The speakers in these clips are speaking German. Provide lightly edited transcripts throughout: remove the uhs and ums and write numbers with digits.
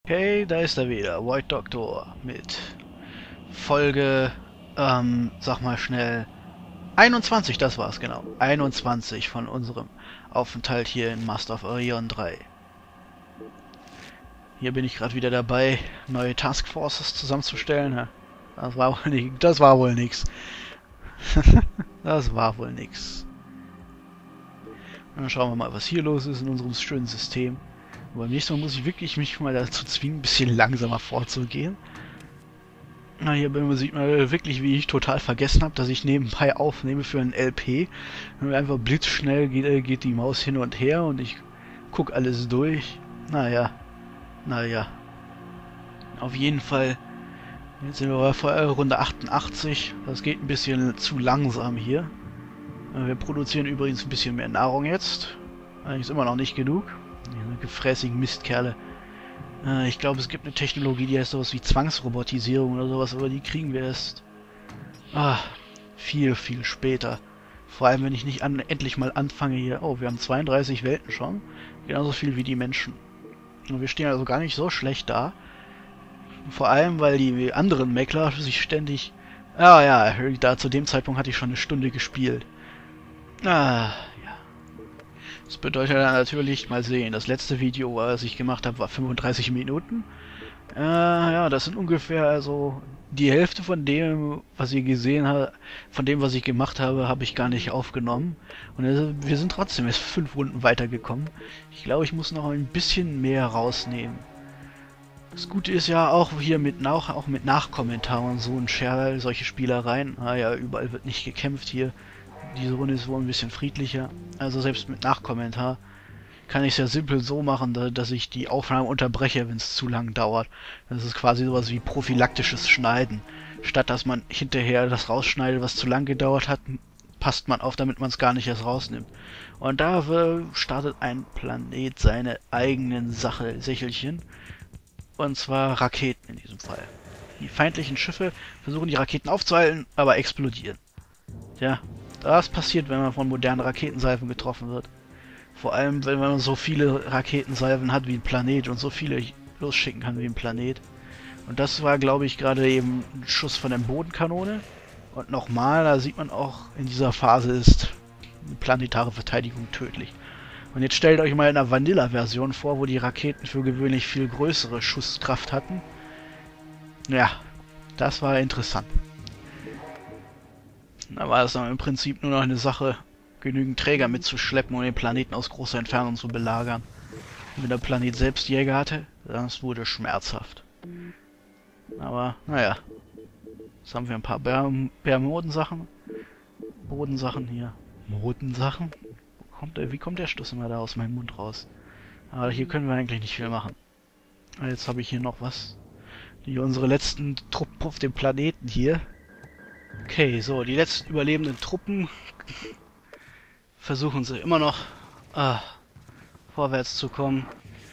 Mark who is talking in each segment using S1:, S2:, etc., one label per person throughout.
S1: Hey, da ist er wieder, White Doctor mit Folge, sag mal schnell, 21, das war's genau. 21 von unserem Aufenthalt hier in Master of Orion 3. Hier bin ich gerade wieder dabei, neue Taskforces zusammenzustellen. Ja, das war wohl nix. Das war wohl nix. Das war wohl nix. Und dann schauen wir mal, was hier los ist in unserem schönen System. Aber beim nächsten Mal muss ich wirklich mich mal dazu zwingen, ein bisschen langsamer vorzugehen. Na, hier sieht man wirklich, wie ich total vergessen habe, dass ich nebenbei aufnehme für ein LP. Und einfach blitzschnell geht die Maus hin und her und ich gucke alles durch. Naja. Auf jeden Fall. Jetzt sind wir bei Runde 88. Das geht ein bisschen zu langsam hier. Wir produzieren übrigens ein bisschen mehr Nahrung jetzt. Allerdings immer noch nicht genug. Diese gefräßigen Mistkerle. Ich glaube, es gibt eine Technologie, die heißt sowas wie Zwangsrobotisierung oder sowas, aber die kriegen wir erst viel später. Vor allem, wenn ich nicht endlich mal anfange hier. Oh, wir haben 32 Welten schon. Genauso viel wie die Menschen. Und wir stehen also gar nicht so schlecht da. Vor allem, weil die anderen Meckler sich ständig... Ah ja, da zu dem Zeitpunkt hatte ich schon eine Stunde gespielt. Ja. Das bedeutet dann natürlich, mal sehen, das letzte Video, was ich gemacht habe, war 35 Minuten. Ja, das sind ungefähr also die Hälfte von dem, was ihr gesehen habt, von dem, was ich gemacht habe, habe ich gar nicht aufgenommen. Und wir sind trotzdem erst 5 Runden weitergekommen. Ich glaube, ich muss noch ein bisschen mehr rausnehmen. Das Gute ist ja auch hier mit Nachkommentar und so ein Scherl, solche Spielereien. Ja, überall wird nicht gekämpft hier. Diese Runde ist wohl ein bisschen friedlicher. Also selbst mit Nachkommentar kann ich es ja simpel so machen, dass ich die Aufnahme unterbreche, wenn es zu lang dauert. Das ist quasi sowas wie prophylaktisches Schneiden. Statt dass man hinterher das rausschneidet, was zu lang gedauert hat, passt man auf, damit man es gar nicht erst rausnimmt. Und da startet ein Planet seine eigenen Sächelchen. Und zwar Raketen in diesem Fall. Die feindlichen Schiffe versuchen die Raketen aufzuhalten, aber explodieren. Ja, das passiert, wenn man von modernen Raketensalven getroffen wird. Vor allem, wenn man so viele Raketensalven hat wie ein Planet und so viele losschicken kann wie ein Planet. Und das war, glaube ich, gerade eben ein Schuss von der Bodenkanone. Und nochmal, da sieht man auch, in dieser Phase ist eine planetare Verteidigung tödlich. Und jetzt stellt euch mal in einer Vanilla-Version vor, wo die Raketen für gewöhnlich viel größere Schusskraft hatten. Ja, das war interessant. Da war es dann im Prinzip nur noch eine Sache, genügend Träger mitzuschleppen und den Planeten aus großer Entfernung zu belagern. Und wenn der Planet selbst Jäger hatte, das wurde schmerzhaft. Aber, naja. Jetzt haben wir ein paar Modensachen. Bodensachen hier. Modensachen? Wie kommt der Stoß immer da aus meinem Mund raus? Aber hier können wir eigentlich nicht viel machen. Jetzt habe ich hier noch was. Unsere letzten Truppen auf dem Planeten hier. Okay, so, die letzten überlebenden Truppen versuchen sie immer noch vorwärts zu kommen.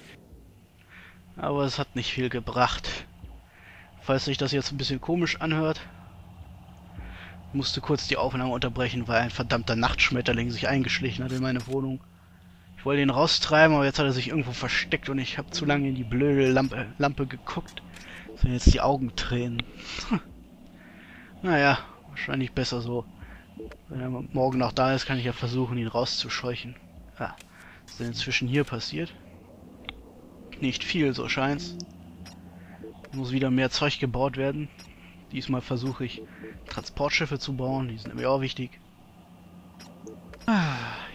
S1: Aber es hat nicht viel gebracht. Falls sich das jetzt ein bisschen komisch anhört, musste kurz die Aufnahme unterbrechen, weil ein verdammter Nachtschmetterling sich eingeschlichen hat in meine Wohnung. Ich wollte ihn raustreiben, aber jetzt hat er sich irgendwo versteckt und ich habe zu lange in die blöde Lampe geguckt. Das sind jetzt die Augentränen. Naja, wahrscheinlich besser so. Wenn er morgen noch da ist, kann ich ja versuchen, ihn rauszuscheuchen. Ja, was ist denn inzwischen hier passiert? Nicht viel, so scheint's. Muss wieder mehr Zeug gebaut werden. Diesmal versuche ich, Transportschiffe zu bauen. Die sind nämlich auch wichtig. Ja.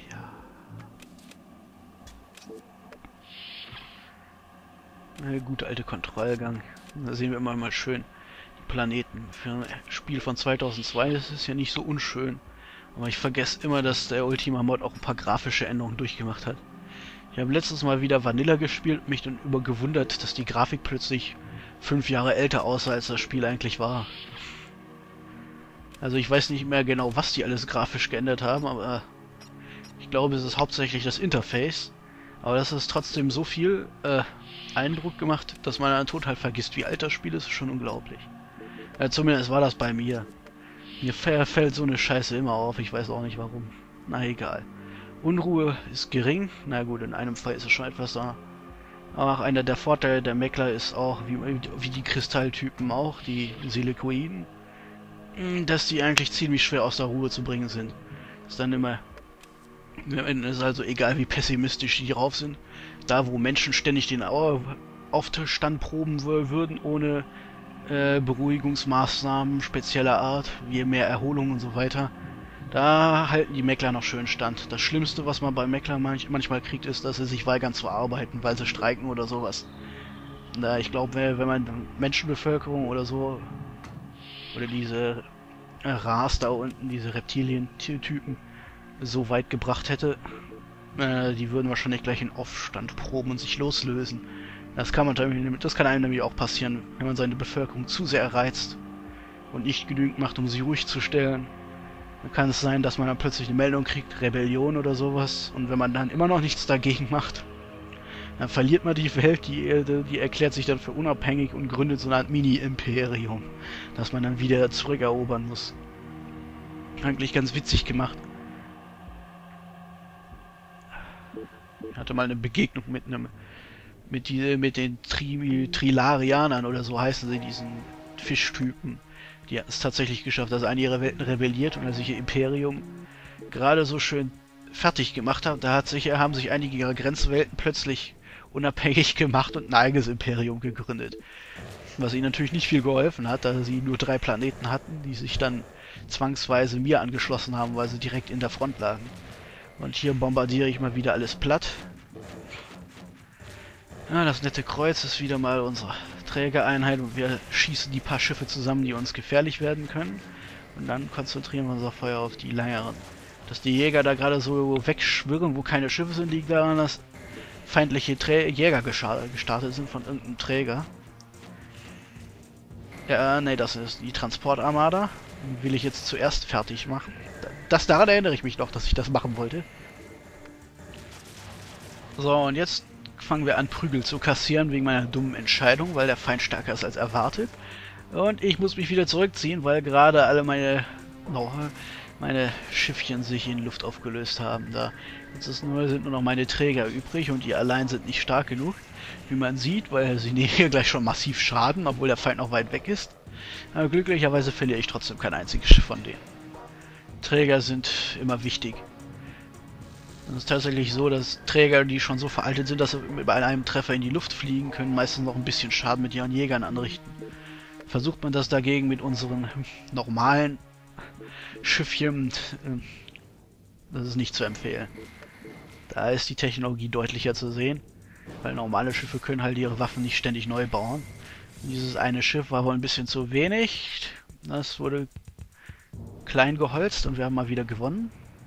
S1: Der gute alte Kontrollgang. Da sehen wir immer mal schön die Planeten. Für ein Spiel von 2002 ist es ja nicht so unschön. Aber ich vergesse immer, dass der Ultima Mod auch ein paar grafische Änderungen durchgemacht hat. Ich habe letztes Mal wieder Vanilla gespielt und mich dann gewundert, dass die Grafik plötzlich 5 Jahre älter aussah, als das Spiel eigentlich war. Also ich weiß nicht mehr genau, was die alles grafisch geändert haben, aber ich glaube, es ist hauptsächlich das Interface. Aber das ist trotzdem so viel Eindruck gemacht, dass man dann total vergisst, wie alt das Spiel ist, schon unglaublich. Zumindest war das bei mir. Mir fällt so eine Scheiße immer auf, ich weiß auch nicht warum. Na egal. Unruhe ist gering. Na gut, in einem Fall ist es schon etwas da. Auch einer der Vorteile der Meckler ist auch, wie die Kristalltypen auch, die Silikoiden, dass die eigentlich ziemlich schwer aus der Ruhe zu bringen sind. Ist dann immer, ist also egal wie pessimistisch die drauf sind, da wo Menschen ständig den Aufstand proben würden, ohne Beruhigungsmaßnahmen spezieller Art, wie mehr Erholung und so weiter, da halten die Meckler noch schön stand. Das Schlimmste, was man bei Meckler manchmal kriegt, ist, dass sie sich weigern zu arbeiten, weil sie streiken oder sowas. Ich glaube, wenn man Menschenbevölkerung oder so, oder diese Ras da unten, diese Reptilien-Typen, so weit gebracht hätte, die würden wahrscheinlich gleich in Aufstand proben und sich loslösen. Das kann einem nämlich auch passieren, wenn man seine Bevölkerung zu sehr reizt und nicht genügend macht, um sie ruhig zu stellen. Dann kann es sein, dass man dann plötzlich eine Meldung kriegt, Rebellion oder sowas, und wenn man dann immer noch nichts dagegen macht, dann verliert man die Welt, die erklärt sich dann für unabhängig und gründet so eine Art Mini-Imperium, das man dann wieder zurückerobern muss. Eigentlich ganz witzig gemacht. Ich hatte mal eine Begegnung mit den Trilarianern oder so heißen sie, diesen Fischtypen. Die hat es tatsächlich geschafft, dass eine ihrer Welten rebelliert und dass sich ihr Imperium gerade so schön fertig gemacht hat. Da haben sich einige ihrer Grenzwelten plötzlich unabhängig gemacht und ein eigenes Imperium gegründet. Was ihnen natürlich nicht viel geholfen hat, da sie nur 3 Planeten hatten, die sich dann zwangsweise mir angeschlossen haben, weil sie direkt in der Front lagen. Und hier bombardiere ich mal wieder alles platt. Ja, das nette Kreuz ist wieder mal unsere Trägereinheit und wir schießen die paar Schiffe zusammen, die uns gefährlich werden können. Und dann konzentrieren wir unser Feuer auf die längeren. Dass die Jäger da gerade so wegschwirren, wo keine Schiffe sind, liegt daran, dass feindliche Jäger gestartet sind von irgendeinem Träger. Ja, ne, das ist die Transportarmada. Die will ich jetzt zuerst fertig machen. Daran erinnere ich mich noch, dass ich das machen wollte. So, und jetzt fangen wir an, Prügel zu kassieren wegen meiner dummen Entscheidung, weil der Feind stärker ist als erwartet. Und ich muss mich wieder zurückziehen, weil gerade alle meine Schiffchen sich in Luft aufgelöst haben. Sind nur noch meine Träger übrig und die allein sind nicht stark genug, wie man sieht, weil sie nehmen hier gleich schon massiv Schaden, obwohl der Feind noch weit weg ist. Aber glücklicherweise verliere ich trotzdem kein einziges Schiff von denen. Träger sind immer wichtig. Es ist tatsächlich so, dass Träger, die schon so veraltet sind, dass sie bei einem Treffer in die Luft fliegen können, meistens noch ein bisschen Schaden mit ihren Jägern anrichten. Versucht man das dagegen mit unseren normalen Schiffchen, das ist nicht zu empfehlen. Da ist die Technologie deutlicher zu sehen, weil normale Schiffe können halt ihre Waffen nicht ständig neu bauen. Und dieses eine Schiff war wohl ein bisschen zu wenig. Das wurde klein geholzt und wir haben mal wieder gewonnen.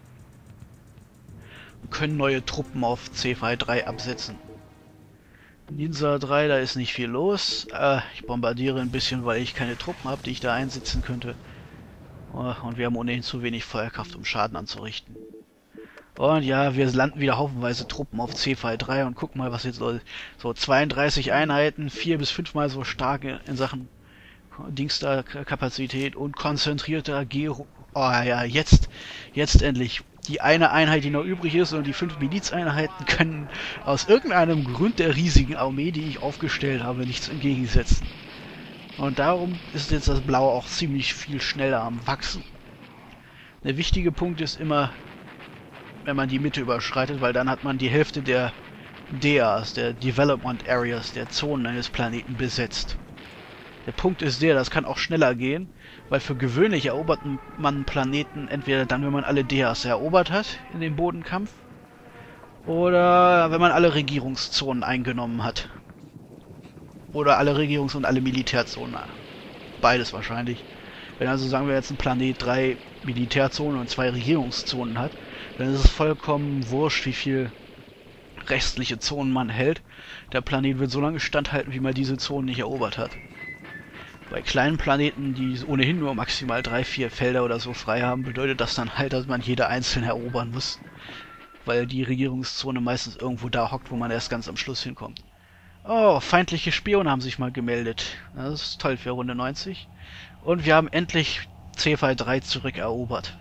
S1: Wir können neue Truppen auf C3 absetzen. Ninja 3, da ist nicht viel los. Ich bombardiere ein bisschen, weil ich keine Truppen habe, die ich da einsetzen könnte. Und wir haben ohnehin zu wenig Feuerkraft, um Schaden anzurichten. Und ja, wir landen wieder haufenweise Truppen auf C3 und gucken mal, was jetzt so 32 Einheiten, 4 bis 5 Mal so stark in Sachen Kapazität und konzentrierter Gero. Oh ja, jetzt endlich. Die eine Einheit, die noch übrig ist, und die 5 Milizeinheiten können aus irgendeinem Grund der riesigen Armee, die ich aufgestellt habe, nichts entgegensetzen. Und darum ist jetzt das Blau auch ziemlich viel schneller am Wachsen. Der wichtige Punkt ist immer, wenn man die Mitte überschreitet, weil dann hat man die Hälfte der DAs, der Development Areas, der Zonen eines Planeten besetzt. Der Punkt ist das kann auch schneller gehen, weil für gewöhnlich erobert man Planeten entweder dann, wenn man alle DAs erobert hat in dem Bodenkampf, oder wenn man alle Regierungszonen eingenommen hat. Oder alle Regierungs- und alle Militärzonen. Beides wahrscheinlich. Wenn also, sagen wir jetzt, ein Planet 3 Militärzonen und 2 Regierungszonen hat, dann ist es vollkommen wurscht, wie viel restliche Zonen man hält. Der Planet wird so lange standhalten, wie man diese Zonen nicht erobert hat. Bei kleinen Planeten, die ohnehin nur maximal 3-4 Felder oder so frei haben, bedeutet das dann halt, dass man jede einzelne erobern muss. Weil die Regierungszone meistens irgendwo da hockt, wo man erst ganz am Schluss hinkommt. Oh, feindliche Spione haben sich mal gemeldet. Das ist toll für Runde 90. Und wir haben endlich C3 zurückerobert.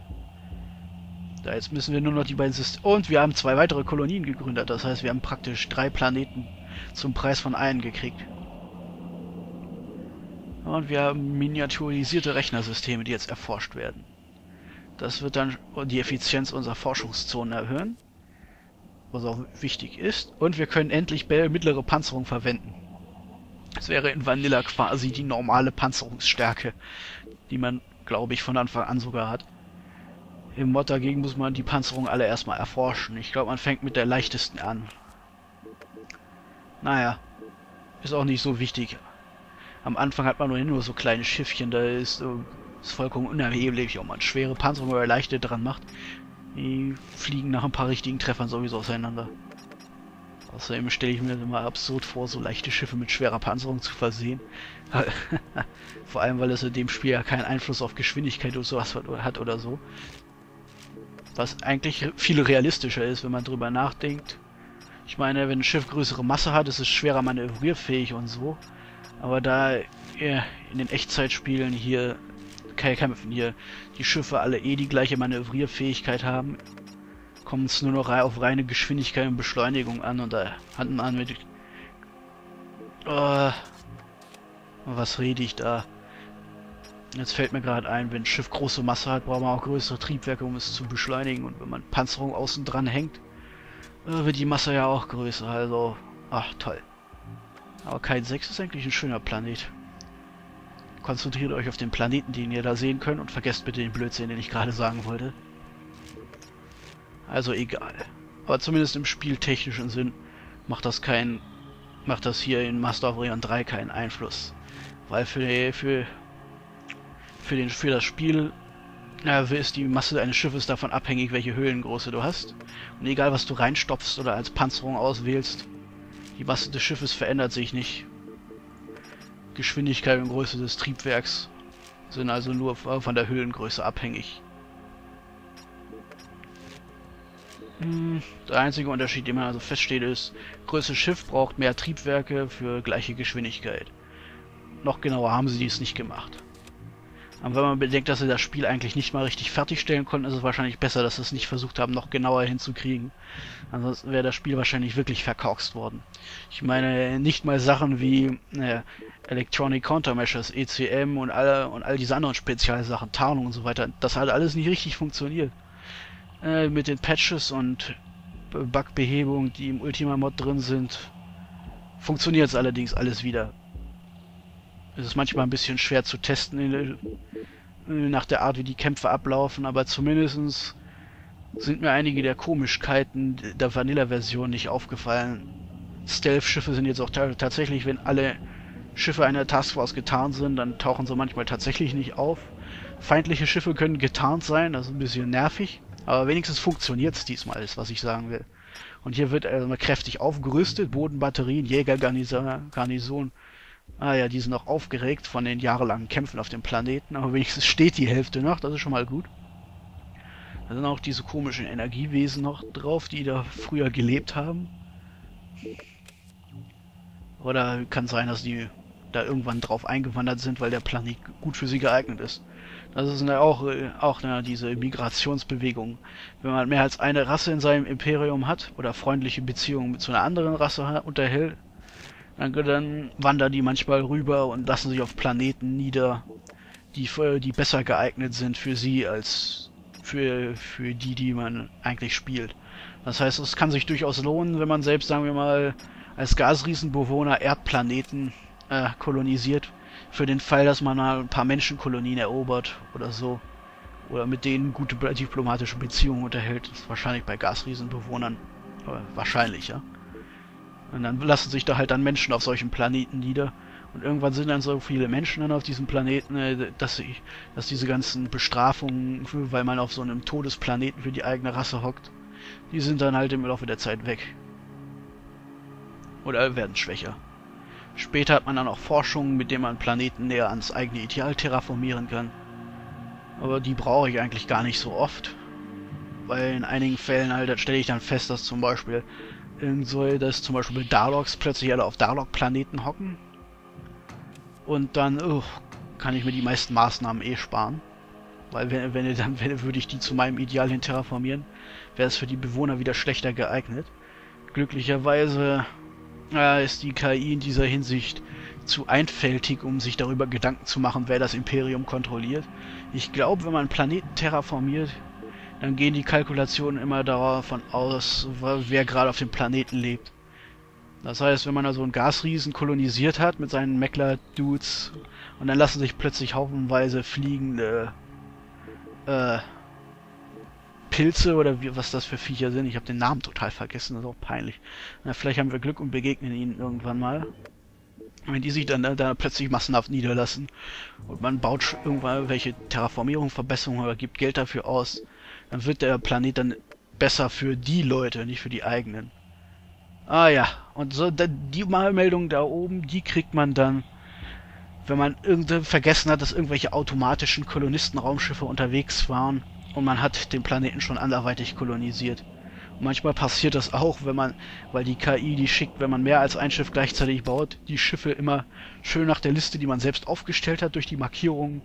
S1: Jetzt müssen wir nur noch die beiden Systeme... Und wir haben 2 weitere Kolonien gegründet. Das heißt, wir haben praktisch 3 Planeten zum Preis von einem gekriegt. Und wir haben miniaturisierte Rechnersysteme, die jetzt erforscht werden. Das wird dann die Effizienz unserer Forschungszonen erhöhen, was auch wichtig ist. Und wir können endlich mittlere Panzerung verwenden. Das wäre in Vanilla quasi die normale Panzerungsstärke, die man, glaube ich, von Anfang an sogar hat. Im Mod dagegen muss man die Panzerung alle erstmal erforschen. Ich glaube, man fängt mit der leichtesten an. Naja, ist auch nicht so wichtig. Am Anfang hat man nur so kleine Schiffchen, da ist vollkommen unerheblich, ob man schwere Panzerung oder leichte dran macht. Die fliegen nach ein paar richtigen Treffern sowieso auseinander. Außerdem stelle ich mir das immer absurd vor, so leichte Schiffe mit schwerer Panzerung zu versehen. Vor allem, weil es in dem Spiel ja keinen Einfluss auf Geschwindigkeit oder sowas hat oder so. Was eigentlich viel realistischer ist, wenn man drüber nachdenkt. Ich meine, wenn ein Schiff größere Masse hat, ist es schwerer manövrierfähig und so. Aber da in den Echtzeitspielen hier, Kämpfen hier, die Schiffe alle die gleiche Manövrierfähigkeit haben, kommt es nur noch auf reine Geschwindigkeit und Beschleunigung an. Und da hat man mit... was rede ich da? Jetzt fällt mir gerade ein, wenn ein Schiff große Masse hat, braucht man auch größere Triebwerke, um es zu beschleunigen. Und wenn man Panzerung außen dran hängt, wird die Masse ja auch größer. Also, ach toll. Aber Kite 6 ist eigentlich ein schöner Planet. Konzentriert euch auf den Planeten, den ihr da sehen könnt, und vergesst bitte den Blödsinn, den ich gerade sagen wollte. Also egal. Aber zumindest im spieltechnischen Sinn macht das hier in Master of Orion 3 keinen Einfluss. Weil für das Spiel ist die Masse eines Schiffes davon abhängig, welche Höhlengröße du hast. Und egal, was du reinstopfst oder als Panzerung auswählst, die Masse des Schiffes verändert sich nicht. Geschwindigkeit und Größe des Triebwerks sind also nur von der Höhlengröße abhängig. Der einzige Unterschied, den man also feststeht, ist, größeres Schiff braucht mehr Triebwerke für gleiche Geschwindigkeit. Noch genauer haben sie dies nicht gemacht. Aber wenn man bedenkt, dass sie das Spiel eigentlich nicht mal richtig fertigstellen konnten, ist es wahrscheinlich besser, dass sie es nicht versucht haben, noch genauer hinzukriegen. Ansonsten wäre das Spiel wahrscheinlich wirklich verkorkst worden. Ich meine, nicht mal Sachen wie Electronic Countermeasures, ECM und all diese anderen Spezialsachen, Tarnung und so weiter, das hat alles nicht richtig funktioniert. Mit den Patches und Bugbehebungen, die im Ultima-Mod drin sind, funktioniert es allerdings alles wieder. Es ist manchmal ein bisschen schwer zu testen nach der Art, wie die Kämpfe ablaufen, aber zumindest sind mir einige der Komischkeiten der Vanilla-Version nicht aufgefallen. Stealth-Schiffe sind jetzt auch tatsächlich, wenn alle Schiffe einer Taskforce getarnt sind, dann tauchen sie manchmal tatsächlich nicht auf. Feindliche Schiffe können getarnt sein, das ist ein bisschen nervig, aber wenigstens funktioniert es diesmal, ist was ich sagen will. Und hier wird also kräftig aufgerüstet, Bodenbatterien, Jägergarnison. Ah ja, die sind noch aufgeregt von den jahrelangen Kämpfen auf dem Planeten, aber wenigstens steht die Hälfte noch, das ist schon mal gut. Da sind auch diese komischen Energiewesen noch drauf, die da früher gelebt haben. Oder kann sein, dass die da irgendwann drauf eingewandert sind, weil der Planet gut für sie geeignet ist. Das ist auch diese Migrationsbewegung. Wenn man mehr als eine Rasse in seinem Imperium hat oder freundliche Beziehungen zu einer anderen Rasse unterhält, dann wandern die manchmal rüber und lassen sich auf Planeten nieder, die besser geeignet sind für sie als für die man eigentlich spielt. Das heißt, es kann sich durchaus lohnen, wenn man selbst, sagen wir mal, als Gasriesenbewohner Erdplaneten kolonisiert, für den Fall, dass man mal ein paar Menschenkolonien erobert oder so. Oder mit denen gute diplomatische Beziehungen unterhält. Das ist wahrscheinlich bei Gasriesenbewohnern wahrscheinlich, ja. Und dann lassen sich da halt dann Menschen auf solchen Planeten nieder. Und irgendwann sind dann so viele Menschen dann auf diesem Planeten, dass diese ganzen Bestrafungen, weil man auf so einem Todesplaneten für die eigene Rasse hockt, die sind dann halt im Laufe der Zeit weg. Oder werden schwächer. Später hat man dann auch Forschungen, mit denen man Planeten näher ans eigene Ideal terraformieren kann. Aber die brauche ich eigentlich gar nicht so oft. Weil in einigen Fällen halt, stelle ich dann fest, dass zum Beispiel dass zum Beispiel Darloks plötzlich alle auf Darlok-Planeten hocken. Und dann kann ich mir die meisten Maßnahmen sparen. Weil würde ich die zu meinem Ideal hin terraformieren, wäre es für die Bewohner wieder schlechter geeignet. Glücklicherweise ist die KI in dieser Hinsicht zu einfältig, um sich darüber Gedanken zu machen, wer das Imperium kontrolliert. Ich glaube, wenn man einen Planeten terraformiert, dann gehen die Kalkulationen immer davon aus, wer gerade auf dem Planeten lebt. Das heißt, wenn man also einen Gasriesen kolonisiert hat mit seinen Meckler-Dudes und dann lassen sich plötzlich haufenweise fliegende Pilze oder was das für Viecher sind. Ich habe den Namen total vergessen, das ist auch peinlich. Na, vielleicht haben wir Glück und begegnen ihnen irgendwann mal. Wenn die sich dann da plötzlich massenhaft niederlassen und man baut irgendwann welche Terraformierung, Verbesserungen oder gibt Geld dafür aus, dann wird der Planet dann besser für die Leute, nicht für die eigenen. Ah ja, und so die Meldung da oben, die kriegt man dann, wenn man vergessen hat, dass irgendwelche automatischen Kolonistenraumschiffe unterwegs waren und man hat den Planeten schon anderweitig kolonisiert. Und manchmal passiert das auch, weil die KI die schickt, wenn man mehr als ein Schiff gleichzeitig baut, die Schiffe immer schön nach der Liste, die man selbst aufgestellt hat, durch die Markierungen,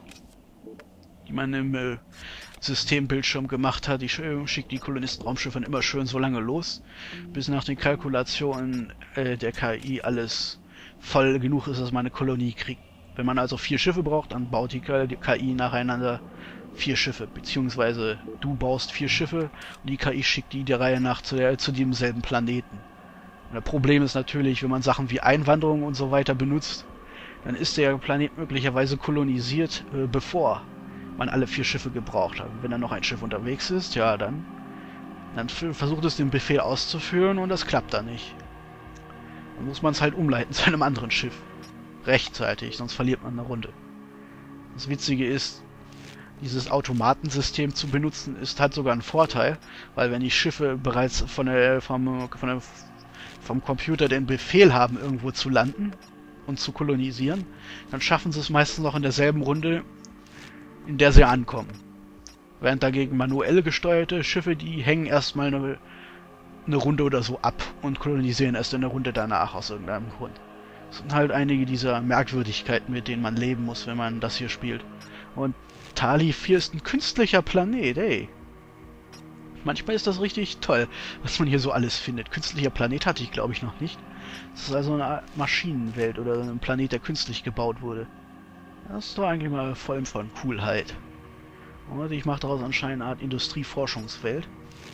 S1: die man im Systembildschirm gemacht hat, die schickt die Kolonistenraumschiffe immer schön so lange los, bis nach den Kalkulationen der KI alles voll genug ist, dass man eine Kolonie kriegt. Wenn man also 4 Schiffe braucht, dann baut die KI nacheinander 4 Schiffe, beziehungsweise du baust 4 Schiffe und die KI schickt die der Reihe nach zu demselben Planeten. Und das Problem ist natürlich, wenn man Sachen wie Einwanderung und so weiter benutzt, dann ist der Planet möglicherweise kolonisiert, bevor man alle 4 Schiffe gebraucht hat. Wenn dann noch ein Schiff unterwegs ist, ja, dann versucht es den Befehl auszuführen und das klappt dann nicht. Dann muss man es halt umleiten zu einem anderen Schiff. Rechtzeitig, sonst verliert man eine Runde. Das Witzige ist, dieses Automatensystem zu benutzen, hat sogar einen Vorteil, weil wenn die Schiffe bereits vom Computer den Befehl haben, irgendwo zu landen und zu kolonisieren, dann schaffen sie es meistens noch in derselben Runde, in der sie ankommen. Während dagegen manuell gesteuerte Schiffe, die hängen erstmal eine Runde oder so ab und kolonisieren erst in der Runde danach aus irgendeinem Grund. Das sind halt einige dieser Merkwürdigkeiten, mit denen man leben muss, wenn man das hier spielt. Und Tali 4 ist ein künstlicher Planet, ey. Manchmal ist das richtig toll, was man hier so alles findet. Künstlicher Planet hatte ich, glaube ich, noch nicht. Das ist also eine Maschinenwelt oder ein Planet, der künstlich gebaut wurde. Das ist doch eigentlich mal voll von Coolheit. Und ich mache daraus anscheinend eine Art Industrieforschungswelt.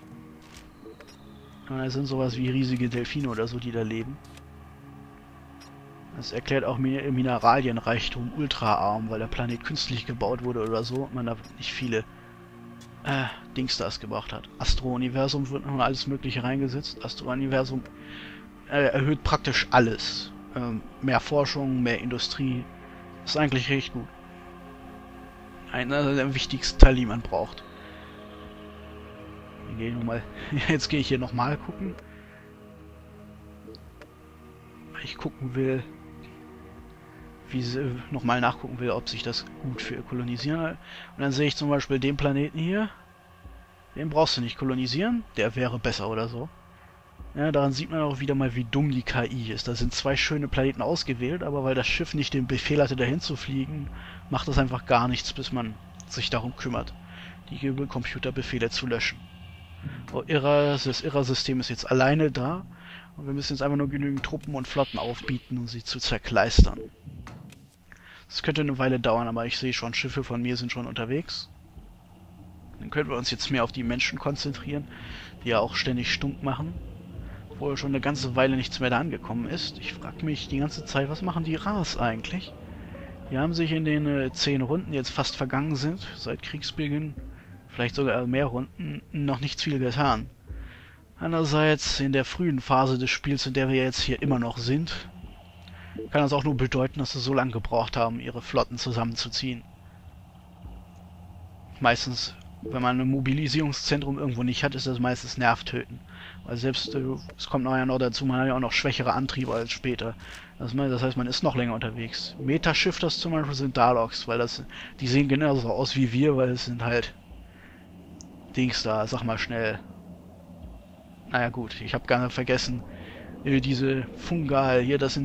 S1: Da sind sowas wie riesige Delfine oder so, die da leben. Das erklärt auch Mineralienreichtum ultraarm, weil der Planet künstlich gebaut wurde oder so und man da nicht viele Dingstars gebracht hat. Astro-Universum wird noch alles mögliche reingesetzt. Astro-Universum erhöht praktisch alles. Mehr Forschung, mehr Industrie. Das ist eigentlich recht gut. Einer der wichtigsten Teile, die man braucht. Jetzt gehe ich hier nochmal gucken. Ich gucken will, nochmal nachgucken will, ob sich das gut für kolonisieren. Und dann sehe ich zum Beispiel den Planeten hier. Den brauchst du nicht kolonisieren. Der wäre besser oder so. Ja, daran sieht man auch wieder mal, wie dumm die KI ist. Da sind 2 schöne Planeten ausgewählt, aber weil das Schiff nicht den Befehl hatte, dahin zu fliegen, macht das einfach gar nichts, bis man sich darum kümmert, die Computerbefehle zu löschen. Oh, das Irrer-System ist jetzt alleine da und wir müssen jetzt einfach nur genügend Truppen und Flotten aufbieten, um sie zu zerkleistern. Das könnte eine Weile dauern, aber ich sehe schon, Schiffe von mir sind schon unterwegs. Dann können wir uns jetzt mehr auf die Menschen konzentrieren, die ja auch ständig stunk machen. Obwohl schon eine ganze Weile nichts mehr da angekommen ist. Ich frage mich die ganze Zeit, was machen die Ras eigentlich? Die haben sich in den 10 Runden, die jetzt fast vergangen sind, seit Kriegsbeginn, vielleicht sogar mehr Runden, noch nichts viel getan. Andererseits, in der frühen Phase des Spiels, in der wir jetzt hier immer noch sind, kann das auch nur bedeuten, dass sie so lange gebraucht haben, ihre Flotten zusammenzuziehen. Meistens, wenn man ein Mobilisierungszentrum irgendwo nicht hat, ist das meistens nervtötend. Weil selbst, es kommt nachher noch dazu, man hat ja auch noch schwächere Antriebe als später. Das heißt, man ist noch länger unterwegs. Metashifters zum Beispiel sind Daleks, weil die sehen genauso aus wie wir, weil es sind halt Dings da, sag mal schnell. Naja gut, ich habe gar nicht vergessen, diese Fungal hier, das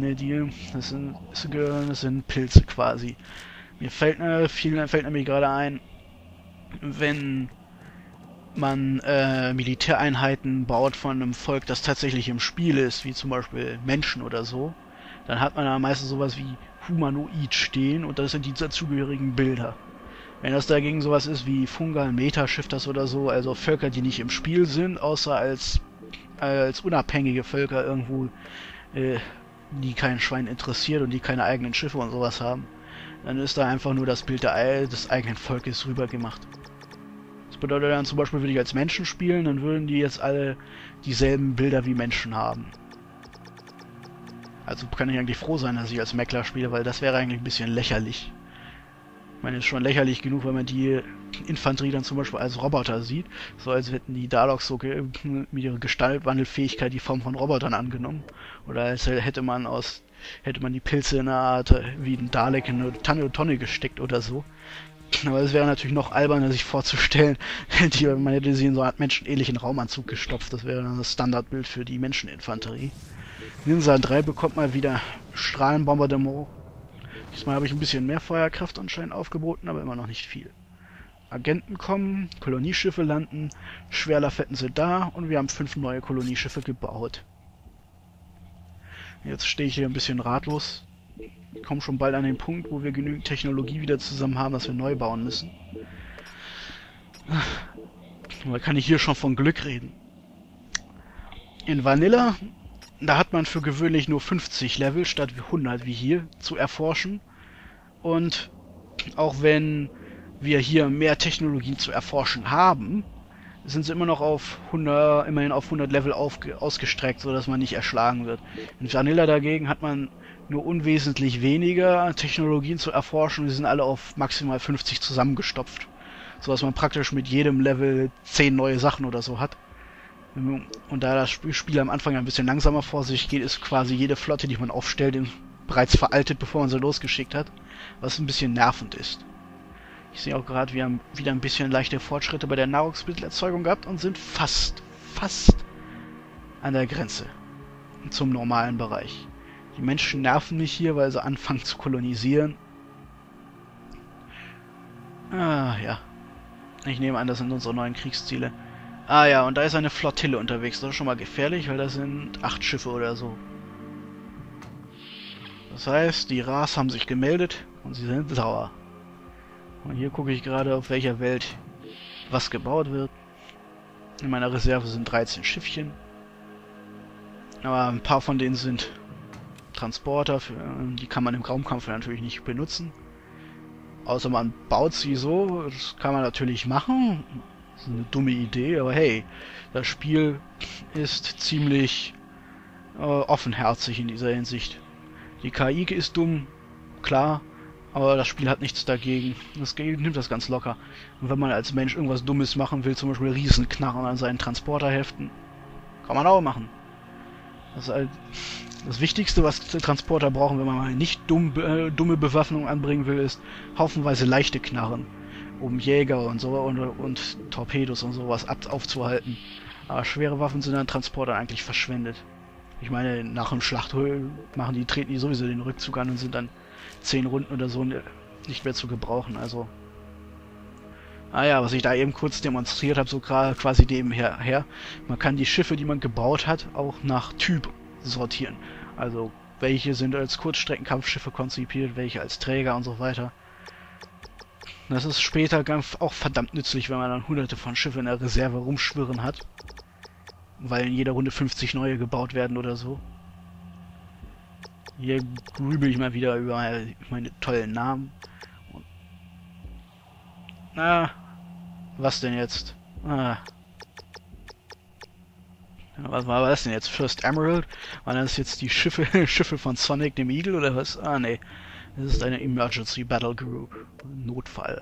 S1: sind Pilze quasi. Mir fällt nämlich gerade ein, wenn man Militäreinheiten baut von einem Volk, das tatsächlich im Spiel ist, wie zum Beispiel Menschen oder so, dann hat man da meistens sowas wie Humanoid stehen und das sind die dazugehörigen Bilder. Wenn das dagegen sowas ist wie Fungal, Metashifters oder so, also Völker, die nicht im Spiel sind, außer als unabhängige Völker irgendwo, die kein Schwein interessiert und die keine eigenen Schiffe und sowas haben, dann ist da einfach nur das Bild des eigenen Volkes rüber gemacht. Das bedeutet dann zum Beispiel, würde ich als Menschen spielen, dann würden die jetzt alle dieselben Bilder wie Menschen haben. Also kann ich eigentlich froh sein, dass ich als Meckler spiele, weil das wäre eigentlich ein bisschen lächerlich. Ich meine, es ist schon lächerlich genug, wenn man die Infanterie dann zum Beispiel als Roboter sieht. So als hätten die Daleks so mit ihrer Gestaltwandelfähigkeit die Form von Robotern angenommen. Oder als hätte man die Pilze in einer Art wie ein Dalek in eine Tonne gesteckt oder so. Aber es wäre natürlich noch alberner, sich vorzustellen, man hätte sie in so eine Art menschenähnlichen Raumanzug gestopft. Das wäre dann das Standardbild für die Menscheninfanterie. Ninja 3 bekommt mal wieder Strahlenbombardement. Diesmal habe ich ein bisschen mehr Feuerkraft anscheinend aufgeboten, aber immer noch nicht viel. Agenten kommen, Kolonieschiffe landen, Schwerlafetten sind da und wir haben 5 neue Kolonieschiffe gebaut. Jetzt stehe ich hier ein bisschen ratlos. Ich komme schon bald an den Punkt, wo wir genügend Technologie wieder zusammen haben, dass wir neu bauen müssen. Da kann ich hier schon von Glück reden. In Vanilla, da hat man für gewöhnlich nur 50 Level statt 100 wie hier zu erforschen. Und auch wenn wir hier mehr Technologien zu erforschen haben, sind sie immer noch auf 100, immerhin auf 100 Level ausgestreckt, sodass man nicht erschlagen wird. In Vanilla dagegen hat man nur unwesentlich weniger Technologien zu erforschen, die sind alle auf maximal 50 zusammengestopft, sodass man praktisch mit jedem Level 10 neue Sachen oder so hat. Und da das Spiel am Anfang ein bisschen langsamer vor sich geht, ist quasi jede Flotte, die man aufstellt, bereits veraltet, bevor man sie losgeschickt hat, was ein bisschen nervend ist. Ich sehe auch gerade, wir haben wieder ein bisschen leichte Fortschritte bei der Nahrungsmittelerzeugung gehabt und sind fast an der Grenze zum normalen Bereich. Die Menschen nerven mich hier, weil sie anfangen zu kolonisieren. Ah, ja. Ich nehme an, das sind unsere neuen Kriegsziele. Ah ja, und da ist eine Flottille unterwegs. Das ist schon mal gefährlich, weil das sind 8 Schiffe oder so. Das heißt, die Ras haben sich gemeldet und sie sind sauer. Und hier gucke ich gerade, auf welcher Welt was gebaut wird. In meiner Reserve sind 13 Schiffchen. Aber ein paar von denen sind Transporter, die kann man im Raumkampf natürlich nicht benutzen. Außer man baut sie so, das kann man natürlich machen. Das ist eine dumme Idee, aber hey, das Spiel ist ziemlich offenherzig in dieser Hinsicht. Die KI ist dumm, klar, aber das Spiel hat nichts dagegen. Das nimmt das ganz locker. Und wenn man als Mensch irgendwas Dummes machen will, zum Beispiel Riesenknarren an seinen Transporter heften, kann man auch machen. Das ist halt das Wichtigste, was Transporter brauchen, wenn man mal nicht dumme Bewaffnung anbringen will, ist haufenweise leichte Knarren, um Jäger und so und Torpedos und sowas aufzuhalten. Aber schwere Waffen sind an Transportern eigentlich verschwendet. Ich meine, nach dem Schlachthöhl treten die sowieso den Rückzug an und sind dann 10 Runden oder so nicht mehr zu gebrauchen, also. Ah ja, was ich da eben kurz demonstriert habe, so quasi nebenher. Man kann die Schiffe, die man gebaut hat, auch nach Typ sortieren. Also, welche sind als Kurzstreckenkampfschiffe konzipiert, welche als Träger und so weiter. Das ist später auch verdammt nützlich, wenn man dann hunderte von Schiffen in der Reserve rumschwirren hat. Weil in jeder Runde 50 neue gebaut werden oder so. Hier grübel ich mal wieder über meine tollen Namen. Was denn jetzt? Was war das denn jetzt? First Emerald? Waren das jetzt die Schiffe von Sonic dem Eagle oder was? Ah, nee. Das ist eine Emergency Battle Group. Notfall.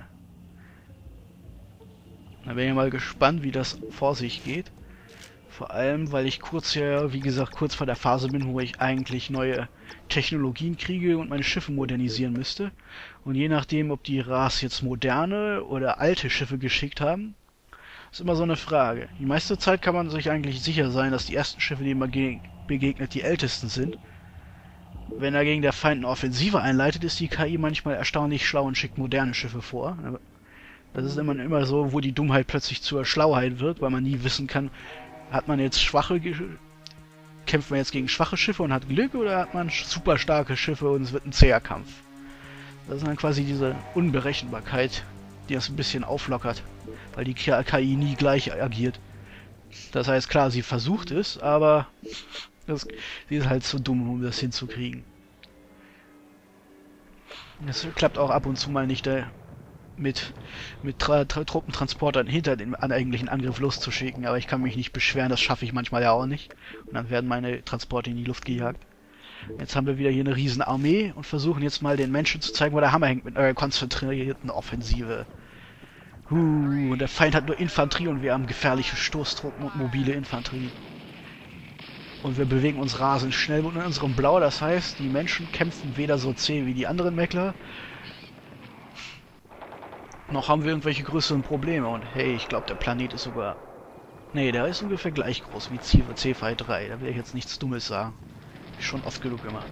S1: Da bin ich mal gespannt, wie das vor sich geht. Vor allem, weil ich wie gesagt, kurz vor der Phase bin, wo ich eigentlich neue Technologien kriege und meine Schiffe modernisieren müsste. Und je nachdem, ob die Ras jetzt moderne oder alte Schiffe geschickt haben, ist immer so eine Frage. Die meiste Zeit kann man sich eigentlich sicher sein, dass die ersten Schiffe, denen man begegnet, die ältesten sind. Wenn dagegen der Feind eine Offensive einleitet, ist die KI manchmal erstaunlich schlau und schickt moderne Schiffe vor. Das ist immer so, wo die Dummheit plötzlich zur Schlauheit wird, weil man nie wissen kann, hat man jetzt kämpft man jetzt gegen schwache Schiffe und hat Glück, oder hat man super starke Schiffe und es wird ein zäher Kampf. Das ist dann quasi diese Unberechenbarkeit, die das ein bisschen auflockert, weil die KI nie gleich agiert. Das heißt, klar, sie versucht es, aber sie ist halt zu dumm, um das hinzukriegen. Es klappt auch ab und zu mal nicht, mit Truppentransportern hinter den eigentlichen Angriff loszuschicken, aber ich kann mich nicht beschweren, das schaffe ich manchmal ja auch nicht. Und dann werden meine Transporte in die Luft gejagt. Jetzt haben wir wieder hier eine riesen Armee und versuchen jetzt mal den Menschen zu zeigen, wo der Hammer hängt mit einer konzentrierten Offensive. Und der Feind hat nur Infanterie und wir haben gefährliche Stoßtruppen und mobile Infanterie. Und wir bewegen uns rasend schnell mit unserem Blau, das heißt, die Menschen kämpfen weder so zäh wie die anderen Meckler, noch haben wir irgendwelche größeren Probleme. Und hey, ich glaube, der Planet ist sogar... Nee, der ist ungefähr gleich groß wie Cepheid 3. Da will ich jetzt nichts Dummes sagen. Hab ich schon oft genug gemacht.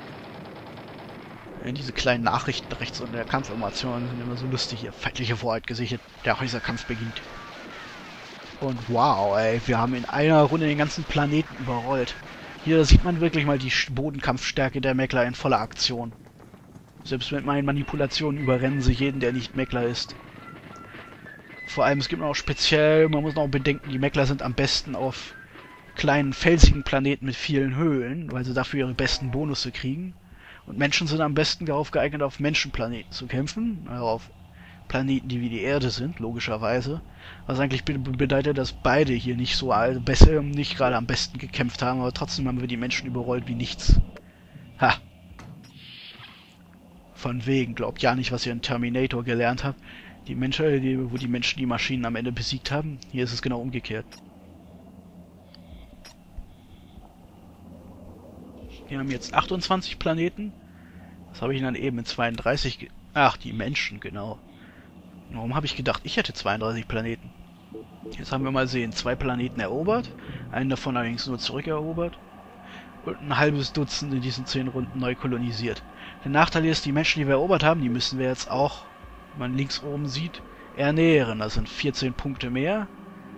S1: Diese kleinen Nachrichten rechts unter der Kampfinformation sind immer so lustig. Hier, feindliche Vorheit gesichert. Der Häuserkampf beginnt. Und wow, ey, wir haben in einer Runde den ganzen Planeten überrollt. Hier sieht man wirklich mal die Bodenkampfstärke der Meckler in voller Aktion. Selbst mit meinen Manipulationen überrennen sie jeden, der nicht Meckler ist. Vor allem, es gibt noch speziell, man muss noch bedenken, die Meckler sind am besten auf kleinen, felsigen Planeten mit vielen Höhlen, weil sie dafür ihre besten Bonusse kriegen. Und Menschen sind am besten darauf geeignet, auf Menschenplaneten zu kämpfen, also auf Planeten, die wie die Erde sind, logischerweise. Was eigentlich bedeutet, dass beide hier nicht so besser, nicht gerade am besten gekämpft haben, aber trotzdem haben wir die Menschen überrollt wie nichts. Ha! Von wegen, glaubt ja nicht, was ihr in Terminator gelernt habt. Die Menschen, wo die Menschen die Maschinen am Ende besiegt haben. Hier ist es genau umgekehrt. Wir haben jetzt 28 Planeten. Was habe ich dann eben in 32... Ach, die Menschen, genau. Warum habe ich gedacht, ich hätte 32 Planeten? Jetzt haben wir mal sehen, 2 Planeten erobert. Einen davon allerdings nur zurückerobert. Und ein halbes Dutzend in diesen 10 Runden neu kolonisiert. Der Nachteil ist, die Menschen, die wir erobert haben, die müssen wir jetzt auch, wie man links oben sieht, ernähren. Das sind 14 Punkte mehr.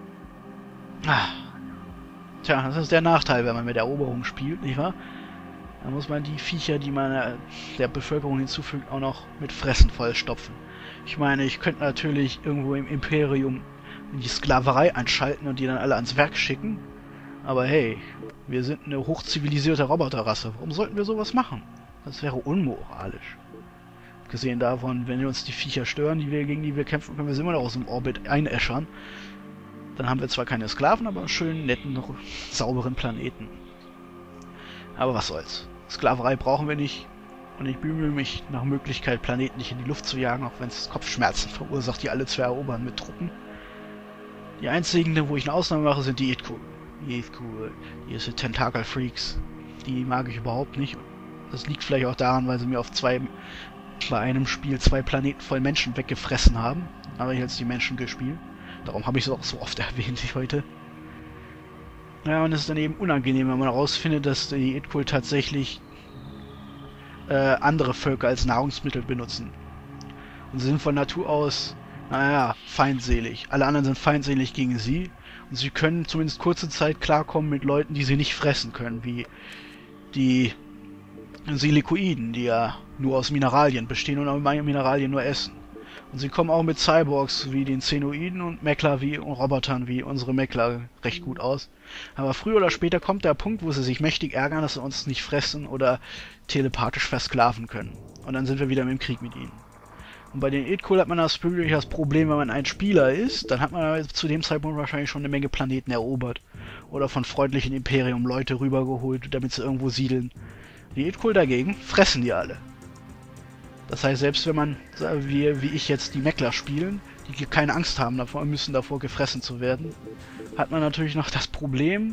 S1: Tja, das ist der Nachteil, wenn man mit Eroberung spielt, nicht wahr? Da muss man die Viecher, die man der Bevölkerung hinzufügt, auch noch mit Fressen vollstopfen. Ich meine, ich könnte natürlich irgendwo im Imperium die Sklaverei einschalten und die dann alle ans Werk schicken. Aber hey, wir sind eine hochzivilisierte Roboterrasse. Warum sollten wir sowas machen? Das wäre unmoralisch. Gesehen davon, wenn uns die Viecher stören, gegen die wir kämpfen, können wir sie immer noch aus dem Orbit einäschern. Dann haben wir zwar keine Sklaven, aber einen schönen, netten, sauberen Planeten. Aber was soll's. Sklaverei brauchen wir nicht. Und ich bemühe mich nach Möglichkeit, Planeten nicht in die Luft zu jagen, auch wenn es Kopfschmerzen verursacht, die alle zu erobern mit Truppen. Die einzigen, wo ich eine Ausnahme mache, sind die Idku. Die sind Tentakel-Freaks. Die mag ich überhaupt nicht. Das liegt vielleicht auch daran, weil sie mir bei einem Spiel 2 Planeten voll Menschen weggefressen haben. Aber ich jetzt die Menschen gespielt. Darum habe ich es auch so oft erwähnt heute. Ja, und es ist dann eben unangenehm, wenn man herausfindet, dass die Idkul tatsächlich andere Völker als Nahrungsmittel benutzen. Und sie sind von Natur aus, naja, feindselig. Alle anderen sind feindselig gegen sie. Und sie können zumindest kurze Zeit klarkommen mit Leuten, die sie nicht fressen können, wie die Silikoiden, die ja nur aus Mineralien bestehen und auch Mineralien nur essen. Und sie kommen auch mit Cyborgs wie den Xenoiden und Meckler und Robotern wie unsere Meckler recht gut aus. Aber früher oder später kommt der Punkt, wo sie sich mächtig ärgern, dass sie uns nicht fressen oder telepathisch versklaven können. Und dann sind wir wieder im Krieg mit ihnen. Und bei den Idkul hat man das Problem, wenn man ein Spieler ist, dann hat man zu dem Zeitpunkt wahrscheinlich schon eine Menge Planeten erobert. Oder von freundlichen Imperium Leute rübergeholt, damit sie irgendwo siedeln. Die Idkul dagegen fressen die alle. Das heißt, selbst wenn man, wie ich jetzt, die Meckler spielen, die keine Angst haben davor, müssen davor gefressen zu werden, hat man natürlich noch das Problem,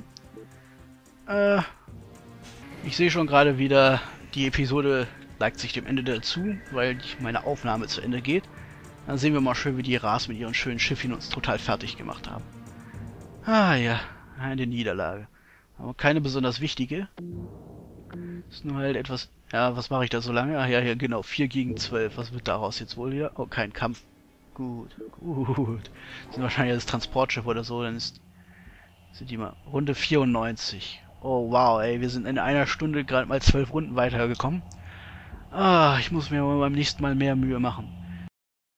S1: ich sehe schon gerade wieder, die Episode neigt sich dem Ende dazu, weil meine Aufnahme zu Ende geht. Dann sehen wir mal schön, wie die Ras mit ihren schönen Schiffchen uns total fertig gemacht haben. Ah ja, eine Niederlage. Aber keine besonders wichtige. Ist nur halt etwas... Ja, was mache ich da so lange? Ach ja, genau, 4 gegen 12. Was wird daraus jetzt wohl wieder? Oh, kein Kampf. gut. Sind wahrscheinlich das Transportschiff oder so, dann sind die mal Runde 94. Oh wow, ey, wir sind in einer Stunde gerade mal 12 Runden weitergekommen. Ah, ich muss mir beim nächsten Mal mehr Mühe machen.